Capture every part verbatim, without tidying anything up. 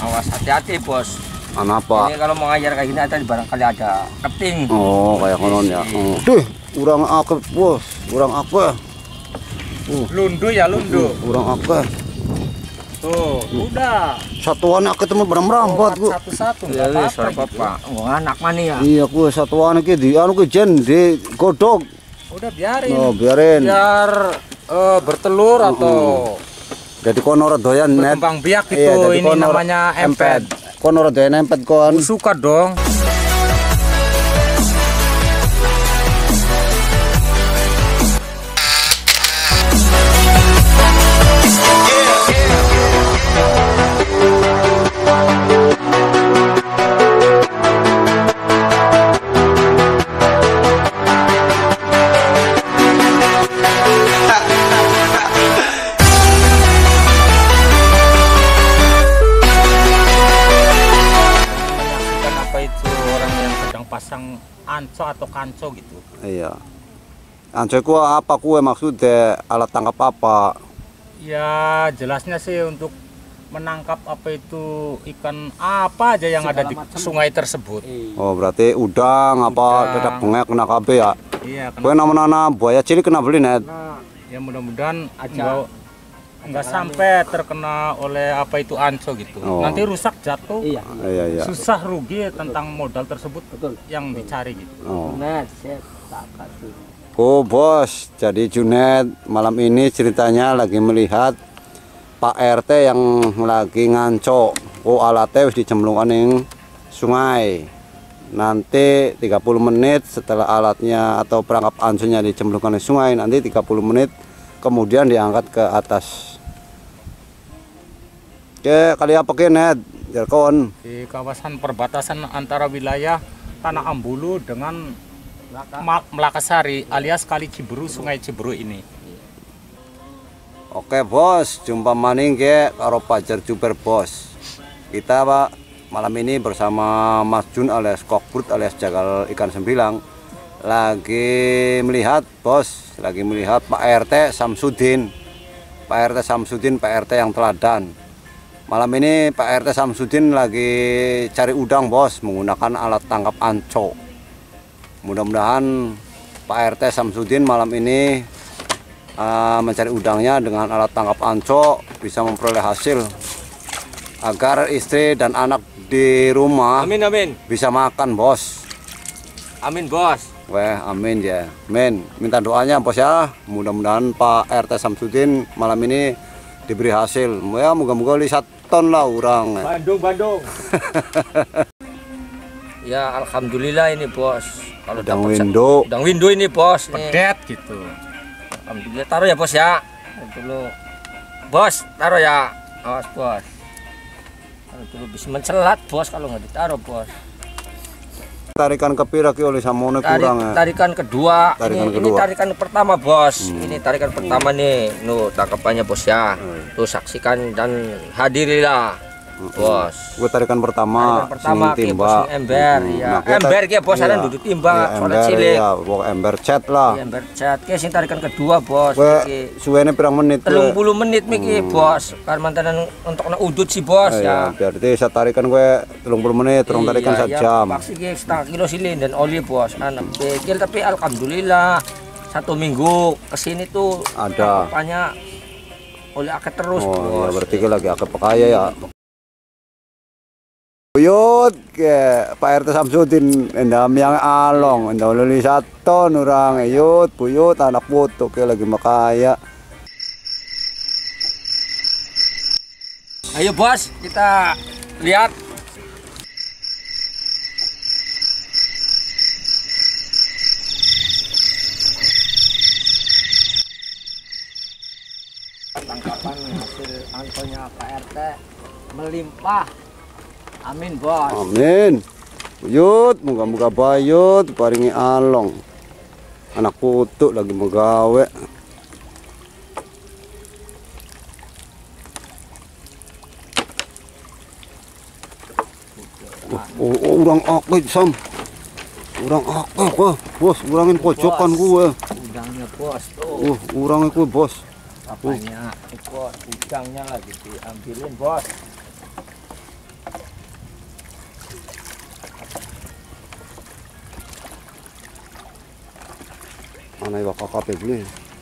Awas, hati-hati bos. Kenapa? Ini kalau mau ngajar kayak gini ada barangkali ada keting. Oh, kayak konon ya. Oh. Duh, urang akeh bos, urang akeh. Uh. Lundu ya lundu. Uh, urang akeh. Tuh, udah. Satuan akeh temen beram-rambat oh, gua. Satu-satu enggak apa-apa. Oh, anak mana ya? Iya, gua satuan iki di anu ki jen di godhog. Udah biarin. Oh, biarin. Biar uh, bertelur uh, atau jadi kono doyan net. Berkembang biak itu iya, ini namanya emped. Kono doyan emped kon. Suka dong. Pasang anco atau kanco gitu. Iya. Anco ku apa kue maksudnya alat tangkap apa? Ya jelasnya sih untuk menangkap apa itu ikan apa aja yang ada di sungai tersebut. Oh berarti udang, udang. Apa dadak bengek kena kabe ya? Iya. Kue nama-nama buaya cilik kena beli net. Nah, ya mudah-mudahan aja nggak sampai terkena oleh apa itu anco gitu. Oh. Nanti rusak jatuh. Iya. Iya, iya. Susah rugi tentang modal tersebut. Betul. Yang dicari gitu. Oh. Oh bos, jadi Junet malam ini ceritanya lagi melihat Pak R T yang lagi nganco. Oh alatnya harus dicemplungkan ning sungai. Nanti tiga puluh menit setelah alatnya atau perangkap anconya dicemplungkan di sungai, nanti tiga puluh menit kemudian diangkat ke atas. Oke, kali apa ke net? Jarkon. Di kawasan perbatasan antara wilayah Tanah Ambulu dengan Mlakasari alias Kali Ciberu, Sungai Ciberu ini. Oke bos, jumpa maning ke karo Pajar Juber bos. Kita Pak malam ini bersama Mas Jun alias Kokbrut alias Jagal Ikan Sembilang lagi melihat bos, lagi melihat Pak R T Samsudin, Pak R T Samsudin, Pak R T yang teladan. Malam ini Pak R T Samsudin lagi cari udang bos, menggunakan alat tangkap anco. Mudah-mudahan Pak R T Samsudin malam ini uh, mencari udangnya dengan alat tangkap anco bisa memperoleh hasil agar istri dan anak di rumah amin, amin. bisa makan bos. Amin bos. Weh, amin ya, men. Minta doanya bos ya. Mudah-mudahan Pak R T Samsudin malam ini diberi hasil. Ya, moga-moga lihat ton lah orang. Bandung, Bandung. Ya, alhamdulillah ini bos. Kalau udang window, udang window ini bos. Pedet gitu. Alhamdulillah, taruh ya bos ya. Dulu, bos, taruh ya. Awas bos. Taruh dulu bisa mencelat bos kalau nggak ditaruh bos. Tarikan kepira ki oleh samone kurang ya. Tarikan kedua. Tarikan ini, kedua. ini tarikan pertama bos. Hmm. Ini tarikan pertama nih. Nuh tangkapannya bos ya. Hmm. Tuh saksikan dan hadirilah bos. Gue tarikan pertama. Tarikan pertama timba. Ember hmm. ya. Nah, ember ki bos ada duduk timba. Iya, ember cilik. Ya, pokok ember cat lah. Iya, ember cat. Ki sing tarikan kedua bos. Gue suwene pirang menit. telung puluh menit miki hmm. bos. Karmantanan untuk na udut si bos eh, ya. ya. Berarti saya tarikan gue telung puluh menit, terong tarikan iya, sejam. Ya, maksudnya setengah kilo silin dan oli bos. Anak kecil tapi alhamdulillah satu minggu kesini tuh ada. Tangkapannya oleh akeh terus oh, bos. Ya, berarti ya. Lagi akeh pekaya ya. Buyut ke Pak R T Samsudin endam yang along endam luli satu nurang yut buyut anak putu ke lagi makaya. Ayo bos kita lihat. Tangkapan hasil anconya Pak R T melimpah. Amin bos. Amin. Buyut, moga-moga bayut, paringi along. Anak putu lagi megawe. Oh, oh, urang akeh sam. Urang akeh kok, bos, urangin pojokan gue. Udangnya bos tuh. Uh, urangnya gue bos. Apanya? Uh. Bos, udangnya lagi diambilin bos. Ana iwak kakak beli.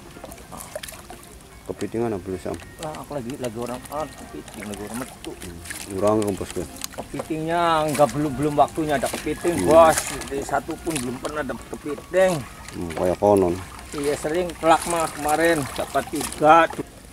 Kepitingan apa Sam? Lah aku lagi lagi orang ah kepiting lagi orang metu. Kurang ke bosku. Kepitingnya enggak belum belum waktunya ada kepiting, hmm. Bos. Jadi satu pun belum pernah dapat kepiting. Hmm, kayak konon. Iya sering pelak mah kemarin dapat tiga.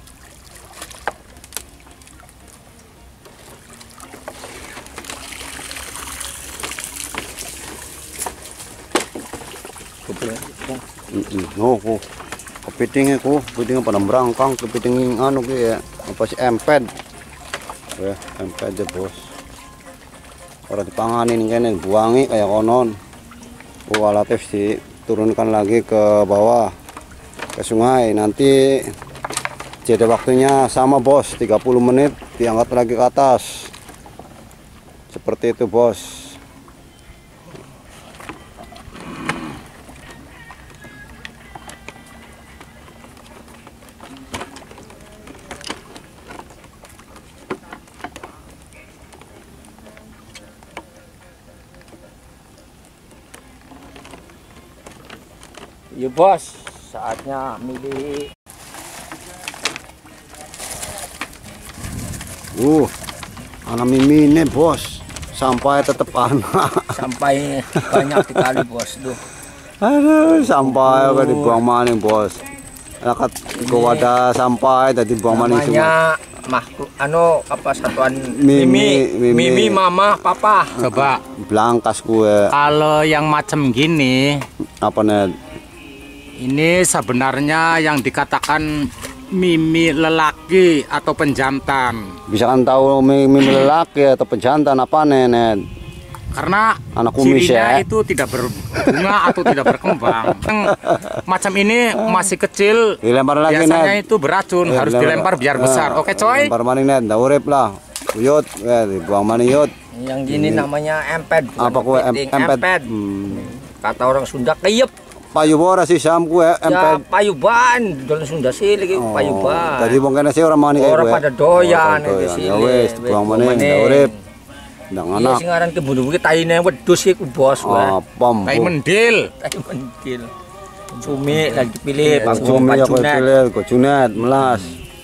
Oh, oh. Kepitingnya ku, kepitingnya pada merangkang, kepiting anu ki ya, apa sih emped. Ya, emped aja, Bos. Ora dipanganin kene buangi kayak konon. Oh, alatif sih turunkan lagi ke bawah ke sungai. Nanti jeda waktunya sama, Bos, tiga puluh menit diangkat lagi ke atas. Seperti itu, Bos. Ya bos, saatnya milih. Uh, anak mimi ini bos, sampai tetap anak. Sampai banyak sekali bos tuh. Aduh, sampai uh. dibuang maning bos. Lakat gua ada sampai tadi buang maning semua. Namanya makhluk, anu apa satuan mimi, mimi, mimi, mimi mama, papa. Coba belangkas gue. Kalau yang macam gini, apa nih? Ini sebenarnya yang dikatakan mimi lelaki atau penjantan. Bisa kan tahu mimi lelaki atau penjantan apa nenek? Karena anak kumis cirinya ya? Itu tidak berbunga atau tidak berkembang. Macam ini masih kecil, dilempar lagi, biasanya net. Itu beracun, ya, harus dilempar, dilempar biar nah, besar. Oke coy. Lempar maning net, dah urip lah. Uyut, ya dibuang maning yut. Yang gini hmm. namanya emped. Apa kue emped? emped. Hmm. Kata orang Sunda keyep. Payubora sih sam kue emped. Ya payuban, dalam Sunda sih lagi oh, payuban. Tadi mungkin sih orang mani kayak orang gue. pada doyan oh, di sini. Ya wes, buang maning, dah urip. Ndang anak. Iya sing aran kebun-bun taine wedhus iku bos wae. Apa? Tai mendil. Tai mendil. Cumi lagi dipilih panggung cumi aku pacunet. pilih gojunet melas.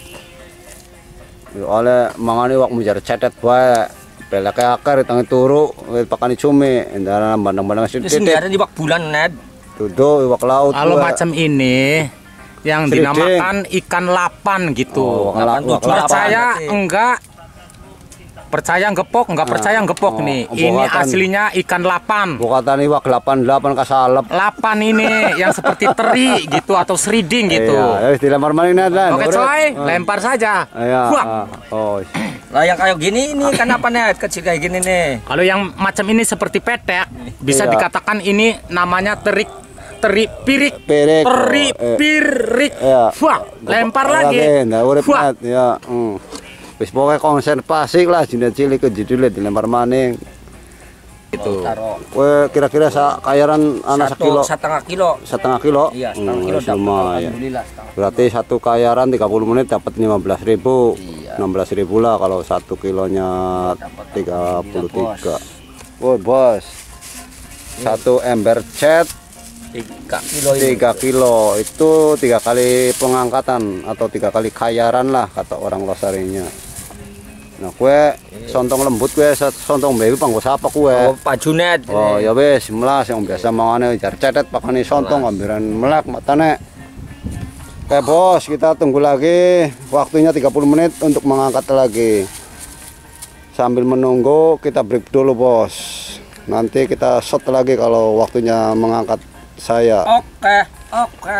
Yo oleh mangane wak mujar cetet wae. Peleke akar tangi turu pakani cumi endara bandang-bandang sithik. Wis ngarep di wak bulan net. Tuduh iwak laut. Kalau macam ini yang Sriding. Dinamakan ikan lapan gitu. Oh, lapan, percaya lapan. Enggak? Percaya gepok, enggak percaya gepok oh, nih. Ini bukatan, aslinya ikan lapan. Bukatan iwak delapan delapan kasalep. Lapan ini yang seperti teri gitu atau sriding gitu. Iya, dilempar maning net lan. Oke coy, hmm. lempar saja. Iya. Oh. Lah yang kayak gini ini kan apa net? Kecil kayak gini nih. Kalau yang macam ini seperti petek, bisa iya. Dikatakan ini namanya terik teri pirik. Pirik. Teri oh, pirik. Iya. Wah, lempar lagi. Nah, urip net ya. Hmm. Wis pokoknya konservasi lah jinet cilik ke judulnya dilempar maning. Itu. Kowe kira-kira kayaran anak sekilo. Setengah kilo. Setengah kilo. Iya, setengah kilo hmm, dapat. Alhamdulillah. Berarti satu kayaran tiga puluh menit dapat lima belas ribu. Iya. enam belas ribu lah kalau satu kilonya tiga puluh tiga. Woi, bos. Satu ember cat tiga kilo itu tiga kali pengangkatan atau tiga kali kayaran lah kata orang losarinya. Nah kue sontong lembut kue sontong baby panggo sapa kue oh pajunet oh ya wes melas yang biasa mangane jar cetet pakane sontong ambiran melek matane. Oke bos, kita tunggu lagi waktunya tiga puluh menit untuk mengangkat lagi. Sambil menunggu kita break dulu bos, nanti kita shot lagi kalau waktunya mengangkat saya. Oke, oke.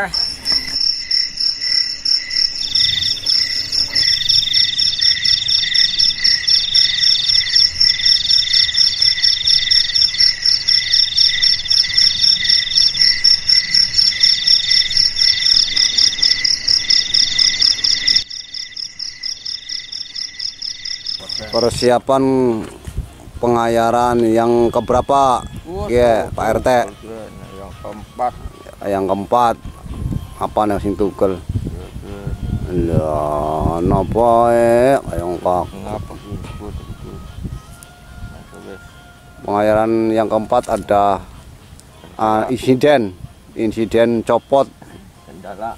Persiapan pengayaran yang keberapa? Ya, Pak R T. Yang keempat. Yang keempat. Apa nih sing tukel? Lah, napa e kayong kak. Pengayaran yang keempat ada uh, insiden, insiden copot kendala.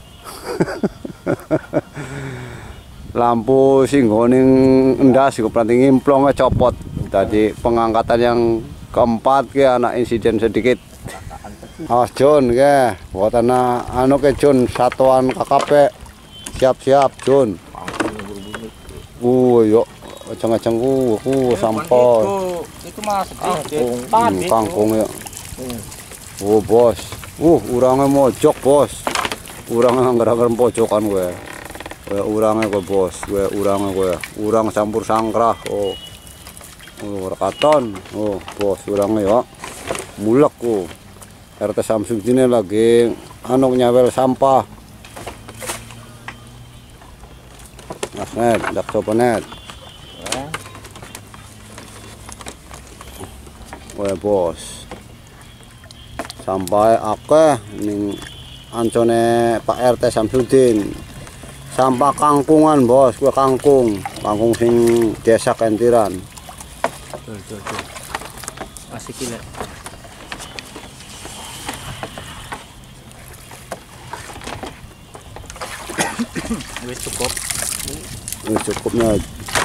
Lampu singgoning endas iku planting implongnya copot. Tadi pengangkatan yang keempat ke anak insiden sedikit. Awas Jun ke, buatan anu ke Jun satuan K K P. Siap-siap Jun. Uh, yuk, ceng-ceng ku, ku sampol. Itu mas, Kangkung. Hmm, kangkung ya. Oh bos, uh, urangnya mojok bos. Urangnya ngger-ngger pojokan gue. Gue urangnya gue bos, gue urangnya gue. Urang campur sangkrah. Oh, oh rekaton. Oh bos, urangnya ya. Mulek ku. R T Samsudin lagi anu nyawel sampah. Mas net, dak soponet. Wah bos, sampai akeh ning ancone Pak R T Samsudin. Sampah kangkungan bos, gua kangkung, kangkung sing desa Kentiran. Tuh, tuh, tuh. Masih kilo. Wis cukup. Wis cukupnya.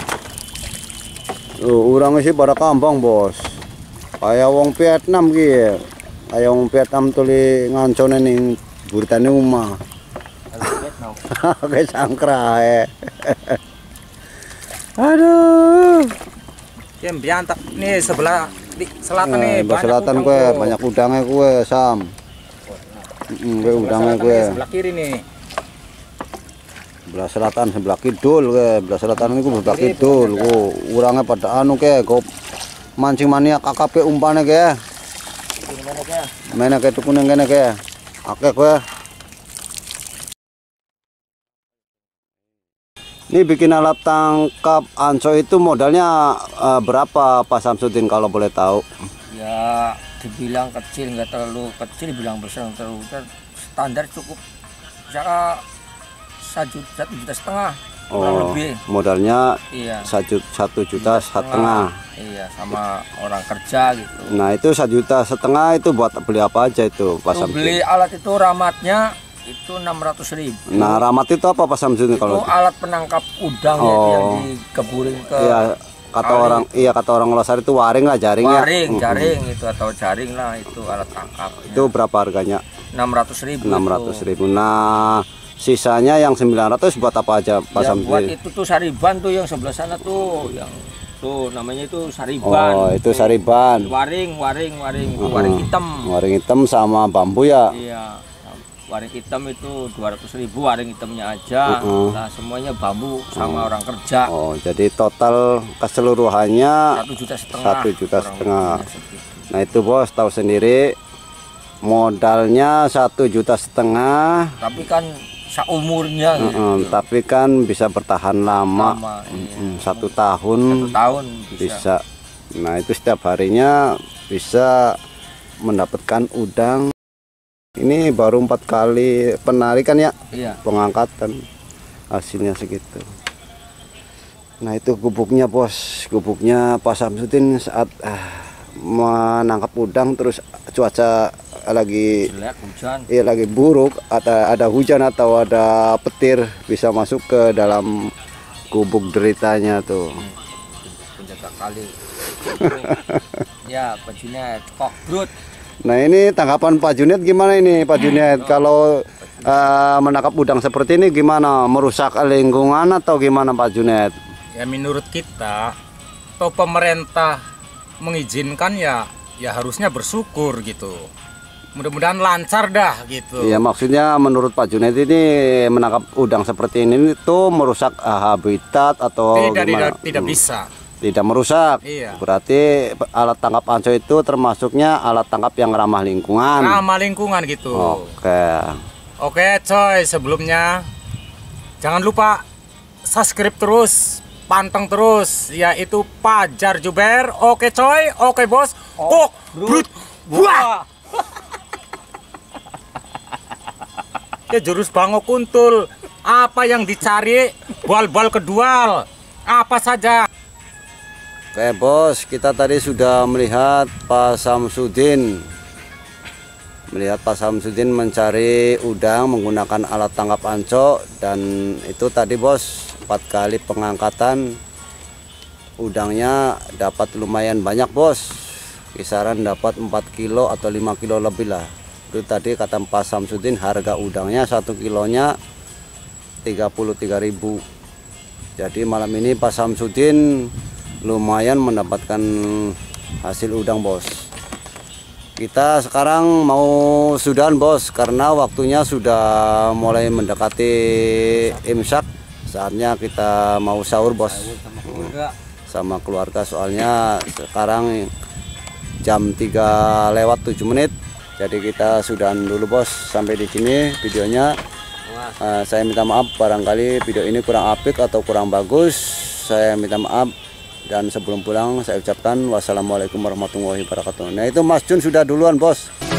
Oh, urang sih pada kampung bos. Kayak wong Vietnam ki. Kayak wong Vietnam tuli ngancone ning buritane omah. Vietnam. Kayak sangkrae. Aduh. Ya biantak nih sebelah di selatan Nah, nih di selatan udang kue tuh. banyak udangnya kue Sam. Heeh, kue udangnya Selatan kue. nih, sebelah kiri nih. Sebelah selatan sebelah kidul kue. Sebelah selatan ini kue sebelah kidul. Ku urangnya pada anu kue kau mancing mania K K P umpane kue. Gimana ya? Mana kue tukuning kene kue. Akeh kue. Ini bikin alat tangkap anco itu modalnya eh, berapa Pak Samsudin kalau boleh tahu? Ya dibilang kecil, nggak terlalu kecil, dibilang besar nggak terlalu besar. Standar cukup misalnya satu juta, satu juta setengah kurang Oh, lebih. modalnya Iya. satu satu juta setengah. Iya, sama orang kerja gitu. Nah itu satu juta setengah itu buat beli apa aja itu Pak Itu Samsudin? beli alat itu ramatnya itu enam ratus ribu. Nah ramat itu apa Pak Samsudin Itu kalau? alat penangkap udang ya, Oh. yang dikeburin ke Iya kata kali. orang, iya kata orang Losar itu waring lah jaringnya. waring, Mm-mm. jaring itu atau jaring lah itu alat tangkap. Itu berapa harganya? enam ratus ribu. enam ratus ribu. Nah sisanya yang sembilan ratus buat apa aja Pak Ya, buat Samsudin? itu tuh sariban tuh yang sebelah sana tuh, yang tuh namanya itu sariban. Oh itu sariban. Waring, waring, waring, itu Mm-mm. waring hitam. Waring hitam sama bambu ya. Iya. Waring hitam itu dua ratus ribu, waring hitamnya aja. Mm-mm. Nah, semuanya bambu sama orang kerja. Oh jadi total keseluruhannya Satu juta setengah. satu juta kurang setengah. lebihnya segitu. Nah itu bos tahu sendiri modalnya satu juta setengah. Tapi kan seumurnya gitu. Mm-mm, tapi kan bisa bertahan lama, Lama, iya. Mm, satu tahun Satu tahun bisa. bisa. Nah itu setiap harinya bisa mendapatkan udang. Ini baru empat kali penarikan ya, Iya. pengangkatan hasilnya segitu. Nah itu gubuknya bos, gubuknya Pak Samsudin saat ah, menangkap udang terus cuaca lagi Jelek, hujan. iya lagi buruk, ada ada hujan atau ada petir bisa masuk ke dalam gubuk deritanya tuh. Penjaga kali. Ini, ya, bajunya kok brut. Nah ini tanggapan Pak Junet gimana ini Pak Junet kalau eh, menangkap udang seperti ini gimana, merusak lingkungan atau gimana Pak Junet? Ya menurut kita, atau pemerintah mengizinkan ya, ya harusnya bersyukur gitu. Mudah-mudahan lancar dah gitu. Ya maksudnya menurut Pak Junet ini menangkap udang seperti ini itu merusak eh, habitat atau Tidak, gimana? tidak, tidak Hmm. bisa. Tidak merusak. Iya. Berarti alat tangkap anco itu termasuknya alat tangkap yang ramah lingkungan. Ramah lingkungan gitu. Oke. Oke coy, sebelumnya jangan lupa subscribe terus, panteng terus, yaitu Pajar Juber. Oke coy, oke bos. Kok brut. Wah. Ya jurus bango kuntul. Apa yang dicari? Bal-bal kedual. Apa saja? Oke bos, kita tadi sudah melihat Pak Samsudin melihat Pak Samsudin mencari udang menggunakan alat tangkap anco, dan itu tadi bos empat kali pengangkatan udangnya dapat lumayan banyak bos, kisaran dapat empat kilo atau lima kilo lebih lah. Itu tadi kata Pak Samsudin harga udangnya satu kilonya tiga puluh tiga ribu. Jadi malam ini Pak Samsudin lumayan mendapatkan hasil udang bos. Kita sekarang mau sudahan bos, karena waktunya sudah mulai mendekati imsak. Saatnya kita mau sahur bos sama keluarga, soalnya sekarang jam tiga lewat tujuh menit. Jadi kita sudahan dulu bos, sampai di sini videonya. Uh, saya minta maaf barangkali video ini kurang apik atau kurang bagus, saya minta maaf. Dan sebelum pulang saya ucapkan wassalamualaikum warahmatullahi wabarakatuh. Nah itu Mas Jun sudah duluan bos.